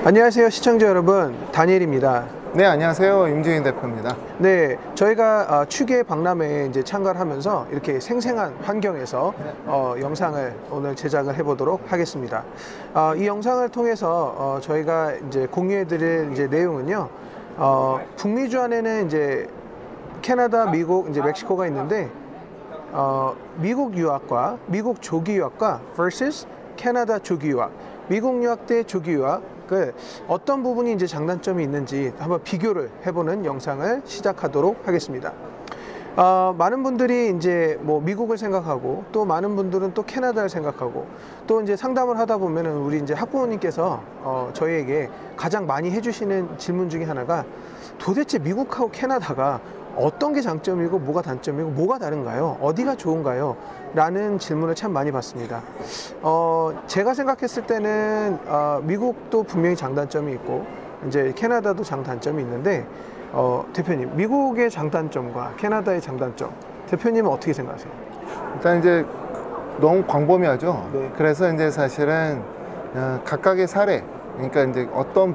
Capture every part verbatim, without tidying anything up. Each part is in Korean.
안녕하세요 시청자 여러분, 다니엘입니다. 네, 안녕하세요. 임지인 대표입니다. 네, 저희가 어, 추계 박람회에 이제 참가를 하면서 이렇게 생생한 환경에서 어, 영상을 오늘 제작을 해보도록 하겠습니다. 어, 이 영상을 통해서 어, 저희가 이제 공유해드릴 이제 내용은요, 어, 북미 주안에는 이제 캐나다, 미국, 이제 멕시코가 있는데, 어, 미국 유학과 미국 조기 유학과 vs 캐나다 조기 유학, 미국 유학 대 조기 유학, 그 어떤 부분이 이제 장단점이 있는지 한번 비교를 해보는 영상을 시작하도록 하겠습니다. 어, 많은 분들이 이제 뭐 미국을 생각하고, 또 많은 분들은 또 캐나다를 생각하고, 또 이제 상담을 하다 보면은 우리 이제 학부모님께서 어, 저희에게 가장 많이 해주시는 질문 중에 하나가, 도대체 미국하고 캐나다가 어떤 게 장점이고 뭐가 단점이고 뭐가 다른가요? 어디가 좋은가요? 라는 질문을 참 많이 받습니다. 어, 제가 생각했을 때는 어, 미국도 분명히 장단점이 있고 이제 캐나다도 장단점이 있는데, 어, 대표님, 미국의 장단점과 캐나다의 장단점, 대표님은 어떻게 생각하세요? 일단 이제 너무 광범위하죠. 네. 그래서 이제 사실은 어, 각각의 사례, 그러니까 이제 어떤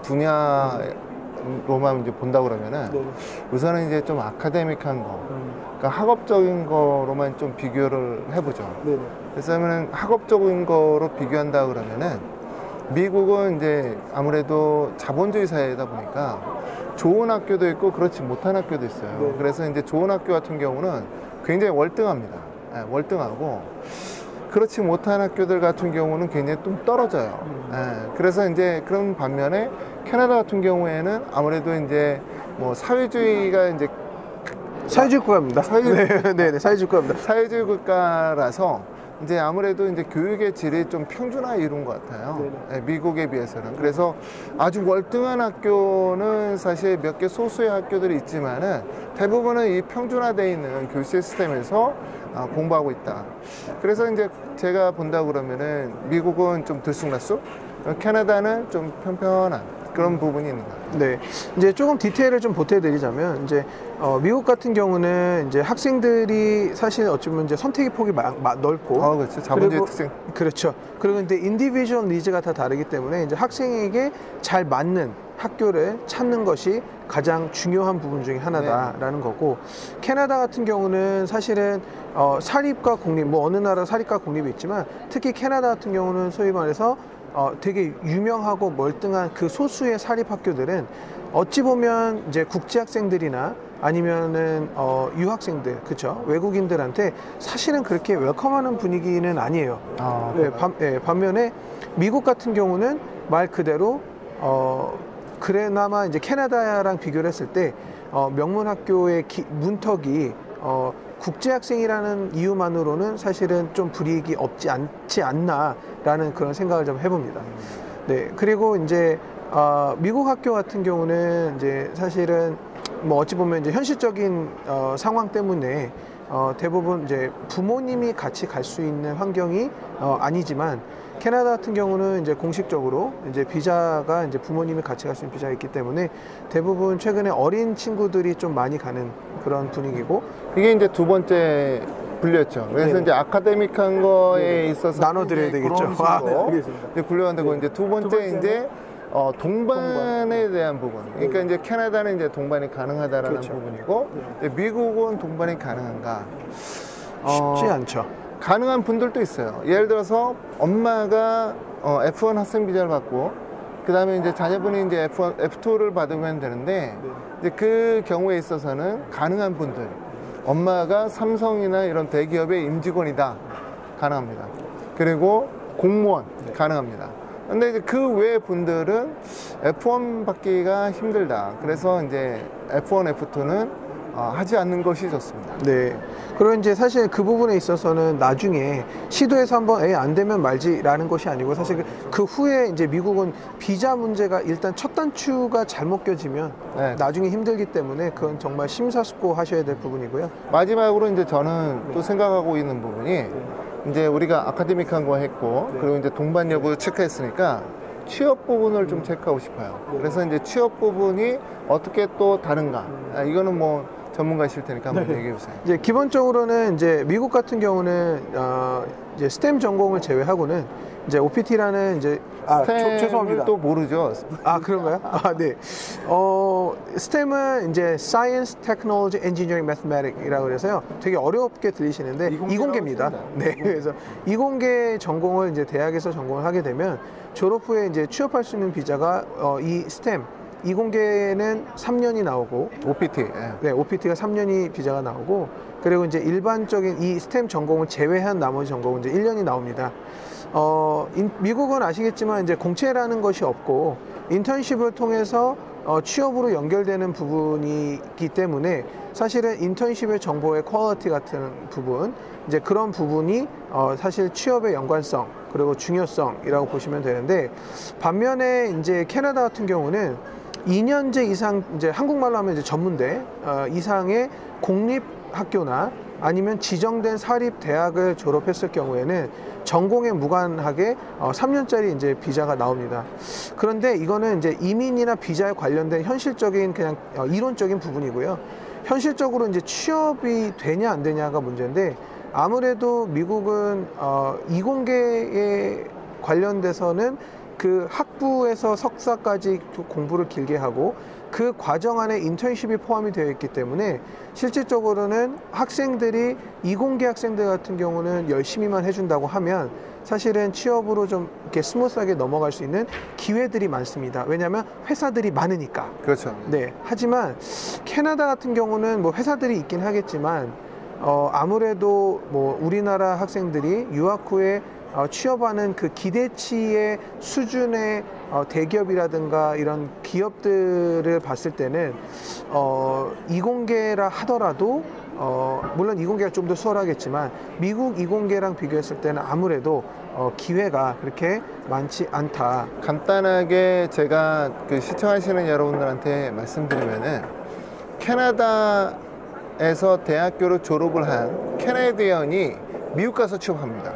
분야로만 이제 본다 그러면은 네. 우선은 이제 좀 아카데믹한 거, 음. 그러니까 학업적인 거로만 좀 비교를 해보죠. 네네. 그래서 하면은 학업적인 거로 비교한다 그러면은 미국은 이제 아무래도 자본주의 사회이다 보니까 좋은 학교도 있고 그렇지 못한 학교도 있어요. 네. 그래서 이제 좋은 학교 같은 경우는 굉장히 월등합니다. 예, 월등하고, 그렇지 못한 학교들 같은 경우는 굉장히 좀 떨어져요. 음. 예, 그래서 이제 그런 반면에 캐나다 같은 경우에는 아무래도 이제 뭐 사회주의가 이제 사회주의 국가입니다. 사회주의- 네, 네, 네, 사회주의 국가입니다. 사회주의 국가라서 이제 아무래도 이제 교육의 질이 좀 평준화 이룬 것 같아요. 네네. 네, 미국에 비해서는. 그래서 아주 월등한 학교는 사실 몇 개 소수의 학교들이 있지만은 대부분은 이 평준화되어 있는 교육 시스템에서 아, 공부하고 있다. 그래서 이제 제가 본다 그러면은 미국은 좀 들쑥날쑥, 캐나다는 좀 편편한 그런 부분이 있는 것 같아요. 네, 이제 조금 디테일을 좀 보태드리자면, 이제 어, 미국 같은 경우는 이제 학생들이 사실 어쩌면 이제 선택의 폭이 마, 마, 넓고, 아, 그렇죠. 자본주의 그리고- 특징. 그렇죠. 그리고 근데 인디비주얼 니즈가 다 다르기 때문에 이제 학생에게 잘 맞는 학교를 찾는 것이 가장 중요한 부분 중에 하나다라는 네. 거고, 캐나다 같은 경우는 사실은 어, 사립과 공립, 뭐 어느 나라 사립과 공립이 있지만, 특히 캐나다 같은 경우는 소위 말해서 어, 되게 유명하고 멀뚱한 그 소수의 사립학교들은 어찌 보면 이제 국제학생들이나 아니면은 어, 유학생들, 그쵸, 외국인들한테 사실은 그렇게 웰컴하는 분위기는 아니에요. 아, 네, 반, 네, 반면에 미국 같은 경우는 말 그대로 어, 그래나마 이제 캐나다랑 비교를 했을 때 어, 명문학교의 기, 문턱이 어, 국제학생이라는 이유만으로는 사실은 좀 불이익이 없지 않지 않나라는 그런 생각을 좀 해봅니다. 네, 그리고 이제 어, 미국 학교 같은 경우는 이제 사실은 뭐 어찌 보면 이제 현실적인 어, 상황 때문에 어, 대부분 이제 부모님이 같이 갈 수 있는 환경이 어, 아니지만, 캐나다 같은 경우는 이제 공식적으로 이제 비자가 이제 부모님이 같이 갈 수 있는 비자가 있기 때문에 대부분 최근에 어린 친구들이 좀 많이 가는 그런 분위기고, 이게 이제 두 번째 분류였죠. 그래서 네네. 이제 아카데믹한 거에 네네. 있어서 나눠드려야 이제 되겠죠. 그런 식으로 아, 네, 알겠습니다. 이제 분류가 되고, 네. 이제 두 번째 두 번째는 이제 어, 동반에 동반. 대한 부분. 그러니까 네. 이제 캐나다는 이제 동반이 가능하다라는 그렇죠. 부분이고, 네. 이제 미국은 동반이 가능한가? 쉽지 어, 않죠. 가능한 분들도 있어요. 예를 들어서 엄마가 어, 에프 원 학생 비자를 받고, 그 다음에 이제 자녀분이 이제 에프 원, 에프 투를 받으면 되는데, 네. 이제 그 경우에 있어서는 가능한 분들, 엄마가 삼성이나 이런 대기업의 임직원이다, 가능합니다. 그리고 공무원, 네. 가능합니다. 근데 이제 그 외 분들은 에프 원 받기가 힘들다. 그래서 이제 에프 원, 에프 투는 어, 하지 않는 것이 좋습니다. 네. 그리고 이제 사실 그 부분에 있어서는 나중에 시도해서 한번 에 안 되면 말지라는 것이 아니고, 사실 그, 그 후에 이제 미국은 비자 문제가 일단 첫 단추가 잘못 껴지면 네. 나중에 힘들기 때문에 그건 정말 심사숙고하셔야 될 부분이고요. 마지막으로 이제 저는 또 생각하고 있는 부분이, 이제 우리가 아카데믹한 거 했고, 네. 그리고 이제 동반 여부 체크했으니까 취업 부분을 좀 체크하고 싶어요. 네. 그래서 이제 취업 부분이 어떻게 또 다른가? 아, 이거는 뭐 전문가실 테니까 한번 네. 얘기해 보세요. 이제 기본적으로는 이제 미국 같은 경우는 어, 이제 스템 전공을 제외하고는 이제 오피티라는 이제 아 조- 죄송합니다. 또 모르죠. 아 그런가요? 아 네. 어 스템은 이제 Science, Technology, Engineering, Mathematics이라고 그래서요. 되게 어렵게 들리시는데 이공계라고 이공계입니다. 합니다. 네. 그래서 이공계 전공을 이제 대학에서 전공을 하게 되면 졸업 후에 이제 취업할 수 있는 비자가 어, 이 스템 이공계는 삼 년이 나오고 오피티. 예. 네, 오피티가 삼 년이 비자가 나오고 그리고 이제 일반적인 이 스템 전공을 제외한 나머지 전공은 이제 일 년이 나옵니다. 어, 인, 미국은 아시겠지만 이제 공채라는 것이 없고 인턴십을 통해서 어, 취업으로 연결되는 부분이 있기 때문에 사실은 인턴십의 정보의 퀄리티 같은 부분 이제 그런 부분이 어, 사실 취업의 연관성 그리고 중요성이라고 보시면 되는데 반면에 이제 캐나다 같은 경우는 이 년제 이상 이제 한국말로 하면 이제 전문대 어, 이상의 공립 학교나 아니면 지정된 사립 대학을 졸업했을 경우에는 전공에 무관하게 어, 삼 년짜리 이제 비자가 나옵니다. 그런데 이거는 이제 이민이나 비자에 관련된 현실적인 그냥 어, 이론적인 부분이고요. 현실적으로 이제 취업이 되냐 안 되냐가 문제인데 아무래도 미국은 어, 이공계에 관련돼서는 그 학부에서 석사까지 공부를 길게 하고 그 과정 안에 인턴십이 포함이 되어 있기 때문에 실질적으로는 학생들이 이공계 학생들 같은 경우는 열심히만 해준다고 하면 사실은 취업으로 좀 이렇게 스무스하게 넘어갈 수 있는 기회들이 많습니다. 왜냐하면 회사들이 많으니까. 그렇죠. 네. 하지만 캐나다 같은 경우는 뭐 회사들이 있긴 하겠지만 어, 아무래도 뭐 우리나라 학생들이 유학 후에 어, 취업하는 그 기대치의 수준의 어, 대기업이라든가 이런 기업들을 봤을 때는 어, 이공계라 하더라도 어, 물론 이공계가 좀 더 수월하겠지만 미국 이공계랑 비교했을 때는 아무래도 어, 기회가 그렇게 많지 않다. 간단하게 제가 그 시청하시는 여러분들한테 말씀드리면은 캐나다에서 대학교를 졸업을 한 캐네디언이 미국 가서 취업합니다.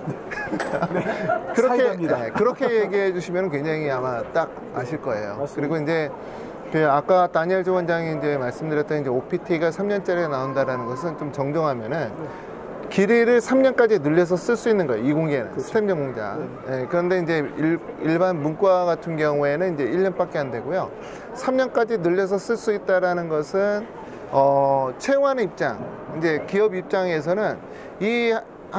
그렇게 네, 그렇게 얘기해 주시면 굉장히 아마 딱 아실 거예요. 맞습니다. 그리고 이제 그 아까 다니엘 조 원장이 이제 말씀드렸던 이제 오피티가 삼 년짜리가 나온다라는 것은 좀 정정하면은 네. 길이를 삼 년까지 늘려서 쓸 수 있는 거예요. 이공계는 그렇죠. 스템 전공자. 네. 네, 그런데 이제 일, 일반 문과 같은 경우에는 이제 일 년밖에 안 되고요. 삼 년까지 늘려서 쓸 수 있다라는 것은 어, 채용하는 입장, 이제 기업 입장에서는 이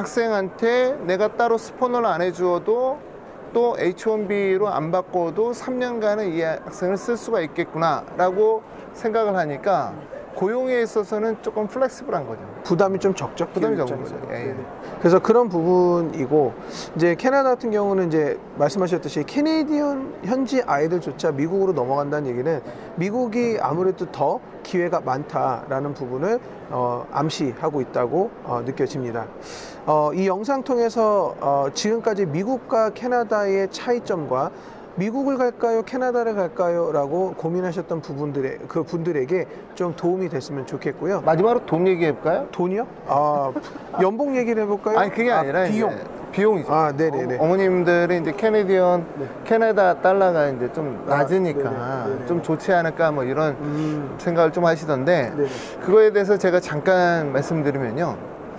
학생한테 내가 따로 스폰을 안 해주어도 또 에이치 원 비로 안 바꿔도 삼 년간은 이 학생을 쓸 수가 있겠구나 라고 생각을 하니까 고용에 있어서는 조금 플렉시블한 거죠. 부담이 좀 적죠. 부담이 적은 거죠. 예. 그래서 그런 부분이고 이제 캐나다 같은 경우는 이제 말씀하셨듯이 캐네디언 현지 아이들조차 미국으로 넘어간다는 얘기는 미국이 아무래도 더 기회가 많다라는 부분을 어, 암시하고 있다고 어, 느껴집니다. 어, 이 영상 통해서 어, 지금까지 미국과 캐나다의 차이점과 미국을 갈까요? 캐나다를 갈까요? 라고 고민하셨던 부분들의 그 분들에게 좀 도움이 됐으면 좋겠고요. 마지막으로 돈 얘기해볼까요? 돈이요? 아, 연봉 얘기를 해볼까요? 아니 그게 아니라 아, 비용. 이제 비용이죠. 아, 네네네. 어, 어머님들이 이제 캐네디언, 네. 캐나다 달러가 이제 좀 낮으니까 아, 네네. 네네. 좀 좋지 않을까 뭐 이런 음. 생각을 좀 하시던데 네네. 그거에 대해서 제가 잠깐 말씀드리면요.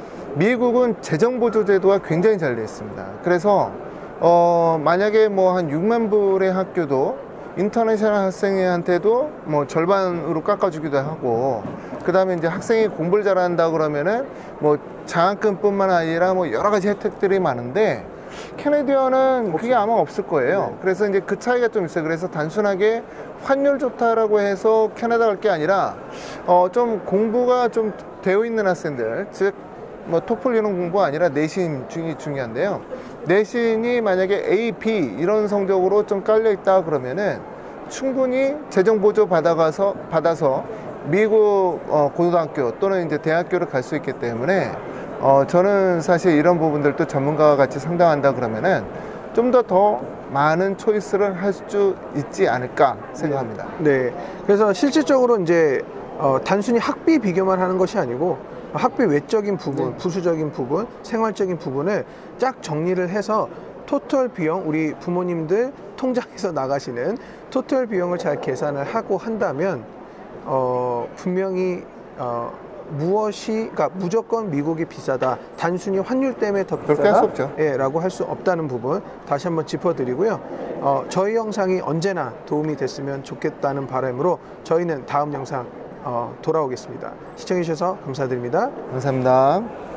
미국은 재정보조 제도가 굉장히 잘 되어 있습니다. 그래서 어, 만약에 뭐 한 육만 불의 학교도 인터내셔널 학생한테도 뭐 절반으로 깎아주기도 하고, 그 다음에 이제 학생이 공부를 잘한다 그러면은 뭐 장학금뿐만 아니라 뭐 여러 가지 혜택들이 많은데 캐네디언은 그게 아마 없을 거예요. 네. 그래서 이제 그 차이가 좀 있어요. 그래서 단순하게 환율 좋다라고 해서 캐나다 갈 게 아니라 어, 좀 공부가 좀 되어 있는 학생들, 즉 뭐 토플 이런 공부가 아니라 내신 중이 중요한데요. 내신이 만약에 A, B 이런 성적으로 좀 깔려 있다 그러면은 충분히 재정 보조 받아가서 받아서 미국 어, 고등학교 또는 이제 대학교를 갈 수 있기 때문에 어, 저는 사실 이런 부분들도 전문가와 같이 상담한다 그러면은 좀 더 더 많은 초이스를 할 수 있지 않을까 생각합니다. 네. 네. 그래서 실질적으로 이제 어, 단순히 학비 비교만 하는 것이 아니고 학비 외적인 부분, 네. 부수적인 부분, 생활적인 부분을 쫙 정리를 해서 토탈 비용, 우리 부모님들 통장에서 나가시는 토탈 비용을 잘 계산을 하고 한다면 어, 분명히 어, 무엇이, 그러니까 무조건 미국이 비싸다, 단순히 환율 때문에 더 그렇게 할 수 비싸다, 없죠. 예, 라고 할 수 없다는 부분 다시 한번 짚어드리고요. 어, 저희 영상이 언제나 도움이 됐으면 좋겠다는 바람으로 저희는 다음 영상 어, 돌아오겠습니다. 시청해주셔서 감사드립니다. 감사합니다.